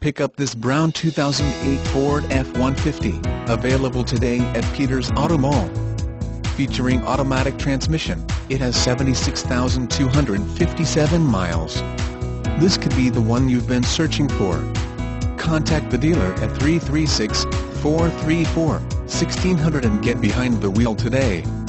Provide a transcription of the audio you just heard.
Pick up this brown 2008 Ford F-150, available today at Peters Auto Mall. Featuring automatic transmission, it has 76,257 miles. This could be the one you've been searching for. Contact the dealer at 336-434-1600 and get behind the wheel today.